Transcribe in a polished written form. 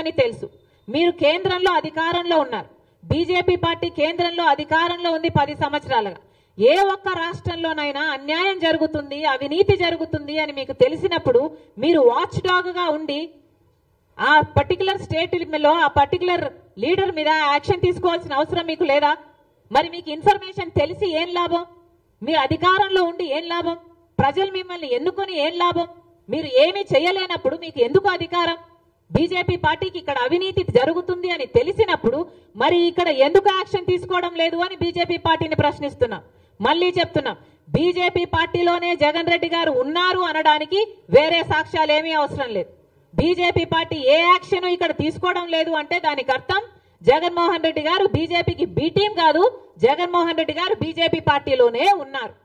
అని తెలుసు. మీరు కేంద్రంలో అధికారంలో ఉన్నారు. బీజేపీ పార్టీ కేంద్రంలో అధికారంలో ఉంది 10 సంవత్సరాలుగా. ఏ ఒక్క రాష్ట్రంలోనైనా అన్యాయం జరుగుతుంది, అవినీతి జరుగుతుంది అని మీకు తెలిసినప్పుడు మీరు వాచ్ డాగ్ గా ఉండి ఆ పర్టికులర్ స్టేట్లో ఆ పర్టికులర్ లీడర్ మీద యాక్షన్ తీసుకోవాల్సిన అవసరం మీకు లేదా? మరి మీకు ఇన్ఫర్మేషన్ తెలిసి ఏం లాభం? మీరు అధికారంలో ఉండి ఏం లాభం? ప్రజలు మిమ్మల్ని ఎన్నుకొని ఏం లాభం? మీరు ఏమీ చేయలేనప్పుడు మీకు ఎందుకు అధికారం? బీజేపీ పార్టీకి ఇక్కడ అవినీతి జరుగుతుంది అని తెలిసినప్పుడు మరి ఇక్కడ ఎందుకు యాక్షన్ తీసుకోవడం లేదు అని బీజేపీ పార్టీని ప్రశ్నిస్తున్నాం. మళ్ళీ చెప్తున్నాం, బీజేపీ పార్టీలోనే జగన్ రెడ్డి గారు ఉన్నారు అనడానికి వేరే సాక్ష్యాలు ఏమీ అవసరం లేదు. బీజేపీ పార్టీ ఏ యాక్షన్ ఇక్కడ తీసుకోవడం లేదు అంటే దానికి అర్థం జగన్మోహన్ రెడ్డి గారు బీజేపీకి బి టీం కాదు, జగన్మోహన్ రెడ్డి గారు బీజేపీ పార్టీలోనే ఉన్నారు.